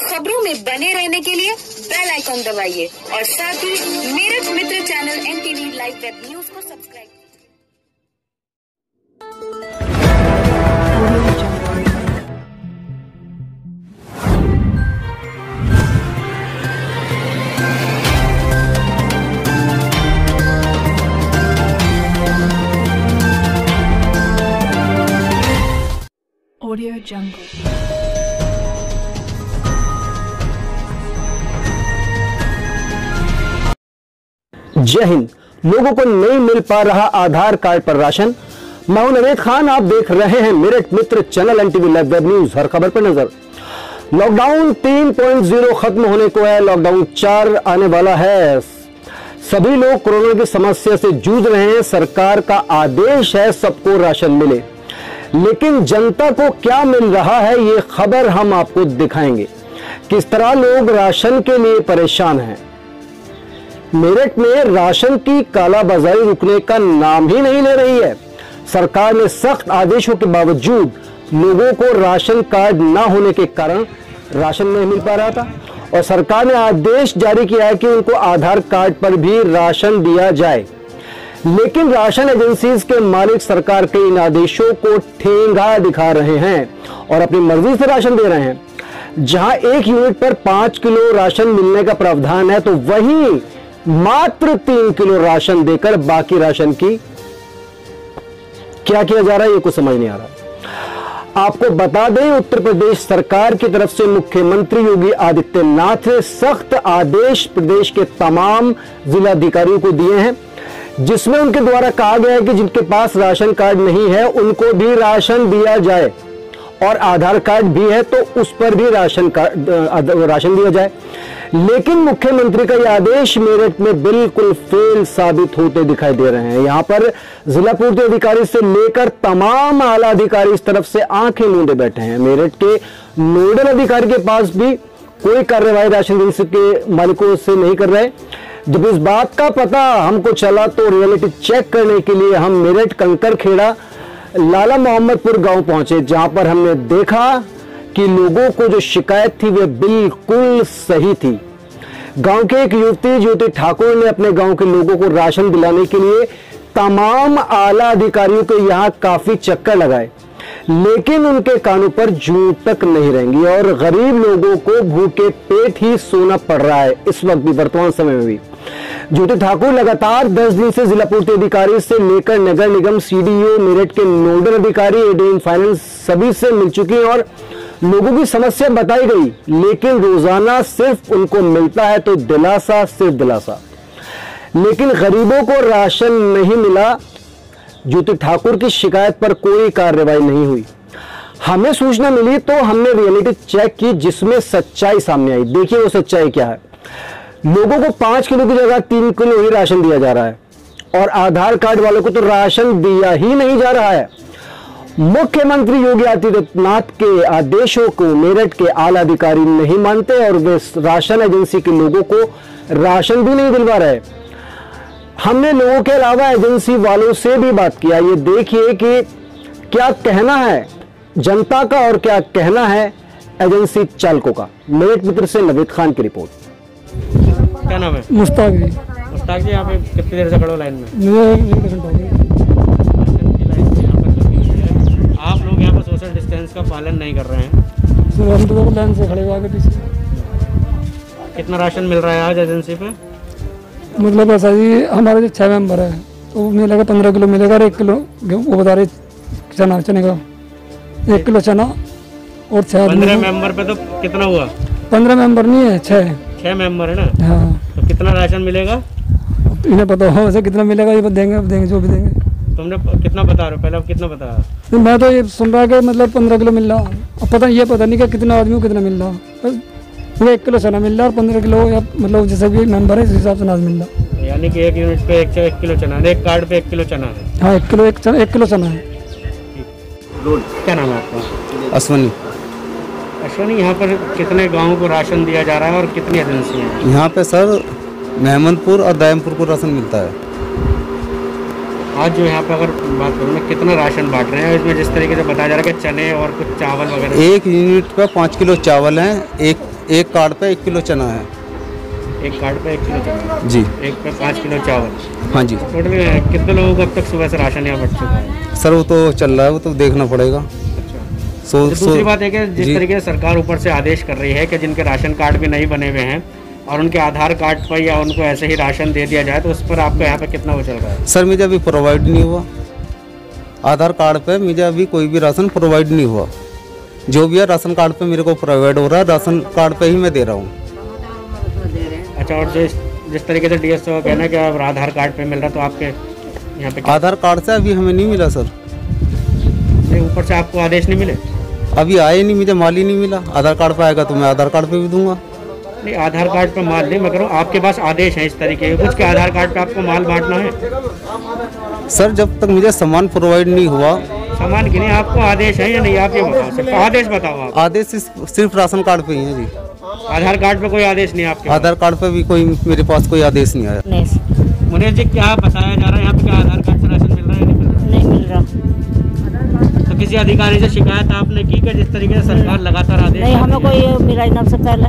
खबरों में बने रहने के लिए बेल आइकॉन दबाइए और साथ ही Meerut Mitra channel NTV live web news को सब्सक्राइब। Audio Jungle. जय हिंद। लोगों को नहीं मिल पा रहा आधार कार्ड पर राशन। मैं हूं नवेद खान, आप देख रहे हैं Meerut Mitra channel NTV live web news. हर खबर पर नजर। लॉकडाउन 3.0 खत्म होने को है, लॉकडाउन 4 आने वाला है। सभी लोग कोरोना की समस्या से जूझ रहे हैं। सरकार का आदेश है सबको राशन मिले, लेकिन जनता को क्या मिल रहा है ये खबर हम आपको दिखाएंगे। किस तरह लोग राशन के लिए परेशान हैं। मेरठ में राशन की कालाबाजारी रुकने का नाम ही नहीं ले रही है। सरकार ने सख्त आदेशों के बावजूद लोगों को राशन कार्ड न होने के कारण राशन नहीं मिल पा रहा था और सरकार ने आदेश जारी किया है कि उनको आधार कार्ड पर भी राशन दिया जाए। लेकिन राशन एजेंसीज के मालिक सरकार के इन आदेशों को ठेंगा दिखा रहे हैं और अपनी मर्जी से राशन दे रहे हैं। जहां 1 यूनिट पर 5 किलो राशन मिलने का प्रावधान है, तो वहीं मात्र 3 किलो राशन देकर बाकी राशन की क्या किया जा रहा है ये कुछ समझ नहीं आ रहा। आपको बता दें, उत्तर प्रदेश सरकार की तरफ से मुख्यमंत्री योगी आदित्यनाथ ने सख्त आदेश प्रदेश के तमाम जिलाधिकारियों को दिए हैं, जिसमें उनके द्वारा कहा गया है कि जिनके पास राशन कार्ड नहीं है उनको भी राशन दिया जाए और आधार कार्ड भी है तो उस पर भी राशन दिया जाए। लेकिन मुख्यमंत्री का यह आदेश मेरठ में बिल्कुल फेल साबित होते दिखाई दे रहे हैं। यहां पर जिला पूर्ति अधिकारी से लेकर तमाम आला अधिकारी इस तरफ से आंखें मूंदे बैठे हैं। मेरठ के नोडल अधिकारी के पास भी कोई कार्यवाही राशन एजेंसी के मालिकों से नहीं कर रहे। जब इस बात का पता हमको चला तो रियलिटी चेक करने के लिए हम मेरठ कंकर खेड़ा लाला मोहम्मदपुर गांव पहुंचे, जहां पर हमने देखा कि लोगों को जो शिकायत थी वे बिल्कुल सही थी। गांव के एक युवती ज्योति ठाकुर ने अपने गांव के लोगों को राशन दिलाने के लिए तमाम आला अधिकारियों के यहां काफी चक्कर लगाए, लेकिन उनके कानों पर जूं तक नहीं रहेंगी और गरीब लोगों को भूखे पेट ही सोना पड़ रहा है इस वक्त भी, वर्तमान समय में भी। ज्योति ठाकुर लगातार 10 दिन से जिला पूर्ति अधिकारी से लेकर नगर निगम CDO, मेरठ के नोडल अधिकारी, AD फाइनेंस सभी से मिल चुकी हैं और लोगों की समस्या बताई गई, लेकिन रोजाना सिर्फ उनको मिलता है तो दिलासा, सिर्फ दिलासा, लेकिन गरीबों को राशन नहीं मिला। ज्योति ठाकुर की शिकायत पर कोई कार्रवाई नहीं हुई। हमें सूचना मिली तो हमने रियलिटी चेक की, जिसमें सच्चाई सामने आई। देखिए वो सच्चाई क्या है। लोगों को 5 किलो की जगह 3 किलो ही राशन दिया जा रहा है और आधार कार्ड वालों को तो राशन दिया ही नहीं जा रहा है। मुख्यमंत्री योगी आदित्यनाथ के आदेशों को मेरठ के आला अधिकारी नहीं मानते और वे राशन एजेंसी के लोगों को राशन भी नहीं दिलवा रहे। हमने लोगों के अलावा एजेंसी वालों से भी बात किया। ये देखिए कि क्या कहना है जनता का और क्या कहना है एजेंसी चालकों का। मेरठ मित्र से नवेद खान की रिपोर्ट। क्या नाम है? मुश्ताक जी। मुश्ताक जी, यहाँ पे कितनी देर से खड़े हो लाइन में? आप लोग यहाँ पर सोशल डिस्टेंस का पालन नहीं कर रहे हैं। हम तो लाइन से खड़े हुए पीछे। कितना राशन मिल रहा है आज एजेंसी पे? मतलब ऐसा जी, हमारे जो 6 मेंबर है तो मिलेगा 15 किलो मिलेगा और 1 किलो वो बता रहे चने का 1 किलो चना और 6 15 मेंबर पे तो कितना हुआ? 15 मेंबर नहीं है, 6 मेंबर है ना। हाँ, तो कितना राशन मिलेगा? इन्हें पता हो वैसे कितना मिलेगा, ये देंगे जो भी देंगे। तुमने कितना बता रहे हो? पहले कितना बताया? तो मैं तो ये सुन रहा कि मतलब 15 किलो मिल रहा। अब पता नहीं कि कितना आदमी को कितना मिल रहा। बस 1 किलो चना मिल रहा और 15 किलो या मतलब जैसे भी मेंबर है इस हिसाब से अनाज मिल रहा। यानी कि 1 यूनिट पे 1 किलो चना है, 1 कार्ड पे 1 किलो चना है। हाँ, 1 किलो चना है। क्या नाम है आपका? अश्वनी। अश्वनी, यहाँ पर कितने गाँव को राशन दिया जा रहा है और कितनी एजेंसी है? यहाँ पे सर मेहमदपुर और दायमपुर को राशन मिलता है। आज जो यहाँ पे अगर बात करूँ मैं, कितना राशन बांट रहे हैं? इसमें जिस तरीके से बताया जा रहा है कि चने और कुछ चावल वगैरह। 1 यूनिट का 5 किलो चावल है, 1 एक कार्ड पे 1 किलो चना है। एक कार्ड पे 1 किलो चावल जी। एक पे 5 किलो चावल। हाँ जी टोटल कितने लोगों को अब तक सुबह से राशन यहाँ बट चुका है? सर, वो तो चल रहा है, वो तो देखना पड़ेगा। तो दूसरी बात है कि जिस तरीके से सरकार ऊपर से आदेश कर रही है कि जिनके राशन कार्ड भी नहीं बने हुए हैं और उनके आधार कार्ड पर या उनको ऐसे ही राशन दे दिया जाए, तो उस पर आपका यहाँ पे कितना वो चल रहा है? सर, मुझे अभी प्रोवाइड नहीं हुआ आधार कार्ड पे, मुझे अभी कोई भी राशन प्रोवाइड नहीं हुआ। जो भी है राशन कार्ड पे मेरे को प्रोवाइड हो रहा है, राशन कार्ड पे ही मैं दे रहा हूँ। अच्छा, और जिस तरीके से DSO का कहना है कि अब आधार कार्ड पे मिल रहा, तो आपके यहाँ पे आधार कार्ड से अभी हमें नहीं मिला सर। ऊपर से आपको आदेश नहीं मिले? अभी आए नहीं, मुझे माल ही नहीं मिला। आधार कार्ड पे आएगा तो मैं आधार कार्ड पे भी दूंगा। नहीं, आधार कार्ड पे माल नहीं, मैं कह रहा हूँ आपके पास आदेश है इस तरीके के कुछ के आधार कार्ड पे आपको माल बांटना है? सर, जब तक मुझे सामान प्रोवाइड नहीं हुआ। सामान के लिए आपको आदेश है या नहीं, आप ये बताओ सिर्फ आदेश बताओ आप। आदेश सिर्फ राशन कार्ड पे ही है जी। आधार कार्ड पे कोई आदेश नहीं आपके? आधार कार्ड पे भी कोई मेरे पास कोई आदेश नहीं आया। मुनीर जी, क्या बताया जा रहा है यहाँ पे, क्या आधार कार्ड से राशन मिल रहा है? नहीं मिल रहा। तो किसी अधिकारी से शिकायत आपने की कि जिस तरीके से सरकार लगातार आदेश? नहीं, हमें कोई मिला ही ना से पहले।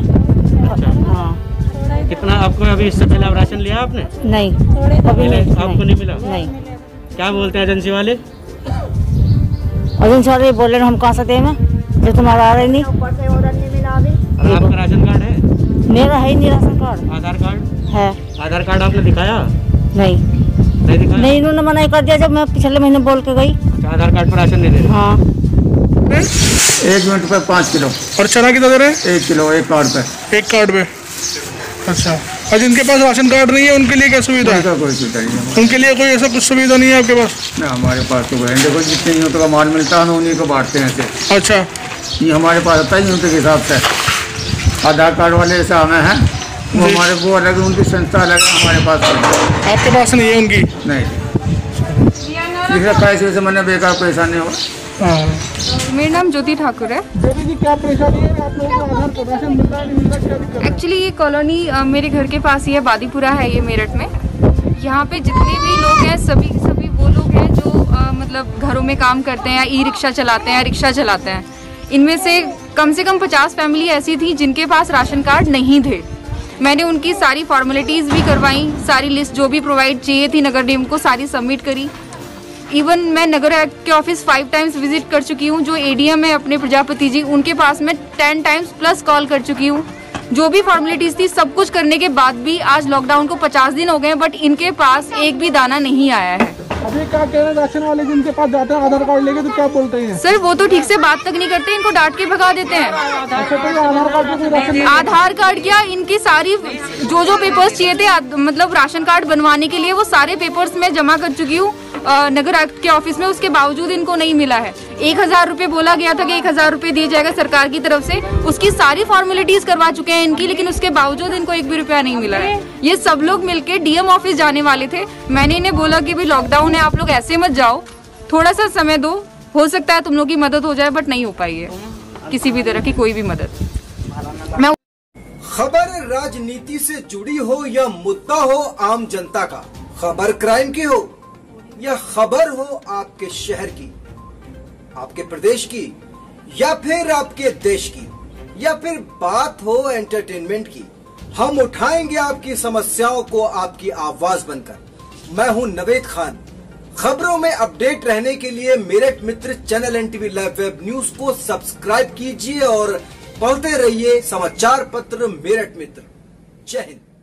हाँ। कितना आपको अभी इससे पहले राशन लिया आपने? नहीं, कभी नहीं। आपको नहीं मिला? नहीं। क्या बोलते हैं एजेंसी वाले? एजेंसी वाले बोले हम कहाँ से देंगे जो तुम्हारा आ रहा नहीं। आपका राशन कार्ड है? मेरा है ही नहीं राशन कार्ड। आधार कार्ड है? आधार कार्ड आपने दिखाया? नहीं दिखाया? नहीं, इन्होंने मना ही कर दिया जब मैं पिछले महीने बोल के गई। अच्छा, आधार कार्ड पर राशन नहीं दे रहे? हाँ। 1 मिनट पे 5 किलो। और चना कितना दे रहे हैं? 1 किलो एक कार्ड पे। एक कार्ड पे। अच्छा, और जिनके पास राशन कार्ड नहीं है उनके लिए क्या सुविधा है? कोई सुविधा नहीं है। उनके लिए कोई ऐसा कुछ सुविधा नहीं है आपके पास? ना, हमारे पास तो देखो जितने यूनिट का माल मिलता है उन्हीं को बांटते हैं ऐसे। अच्छा, ये हमारे पास आता है यूनिट के हिसाब से। आधार कार्ड वाले ऐसा हमें है, वो हमारे वो अलग, उनकी संस्था अलग है, हमारे पास आपके पास नहीं है उनकी? नहीं। पैसे से मैंने बेकार पैसा नहीं हुआ। मेरा नाम ज्योति ठाकुर है। ज्योति जी, क्या परेशानी है? आप लोगों को आधार कार्ड राशन मिलता है नहीं मिलता, क्या दिक्कत है? एक्चुअली ये कॉलोनी मेरे घर के पास ही है, बादीपुरा है ये मेरठ में। यहाँ पे जितने भी लोग हैं सभी वो लोग हैं जो मतलब घरों में काम करते हैं, या ई-रिक्शा चलाते हैं, या रिक्शा चलाते हैं। इनमें से कम 50 फैमिली ऐसी थी जिनके पास राशन कार्ड नहीं थे। मैंने उनकी सारी फॉर्मेलिटीज़ भी करवाई, सारी लिस्ट जो भी प्रोवाइड चाहिए थी नगर निगम को सारी सबमिट करी। इवन मैं नगर आयुक्त के ऑफिस 5 टाइम्स विजिट कर चुकी हूँ। जो ADM है अपने प्रजापति जी, उनके पास मैं 10 टाइम्स प्लस कॉल कर चुकी हूँ। जो भी फॉर्मेलिटीज़ थी सब कुछ करने के बाद भी आज लॉकडाउन को 50 दिन हो गए, बट इनके पास एक भी दाना नहीं आया है। अभी क्या कह रहे हैं राशन वाले जिनके पास जाते हैं आधार कार्ड लेके, तो क्या बोलते हैं? सर, वो तो ठीक से बात तक नहीं करते, इनको डांट के भगा देते हैं। आधार कार्ड क्या, इनकी सारी जो पेपर्स चाहिए थे मतलब राशन कार्ड बनवाने के लिए, वो सारे पेपर्स मैं जमा कर चुकी हूँ नगर आयुक्त के ऑफिस में। उसके बावजूद इनको नहीं मिला है। 1000 रुपये बोला गया था कि 1000 रुपये दिए जाएगा सरकार की तरफ से, उसकी सारी फॉर्मेलिटीज करवा चुके हैं इनकी, लेकिन उसके बावजूद इनको 1 भी रुपया नहीं मिला है। ये सब लोग मिलके DM ऑफिस जाने वाले थे। मैंने इन्हें बोला कि भाई लॉकडाउन है, आप लोग ऐसे मत जाओ, थोड़ा सा समय दो, हो सकता है तुम लोग की मदद हो जाए, बट नहीं हो पाई है किसी भी तरह की कोई भी मदद। मैं खबर राजनीति से जुड़ी हो या मुद्दा हो आम जनता का, खबर क्राइम की हो या खबर हो आपके शहर की, आपके प्रदेश की, या फिर आपके देश की, या फिर बात हो एंटरटेनमेंट की, हम उठाएंगे आपकी समस्याओं को आपकी आवाज बनकर। मैं हूं नवेद खान। खबरों में अपडेट रहने के लिए Meerut Mitra channel NTV live web news को सब्सक्राइब कीजिए और पढ़ते रहिए समाचार पत्र मेरठ मित्र। जय हिंद।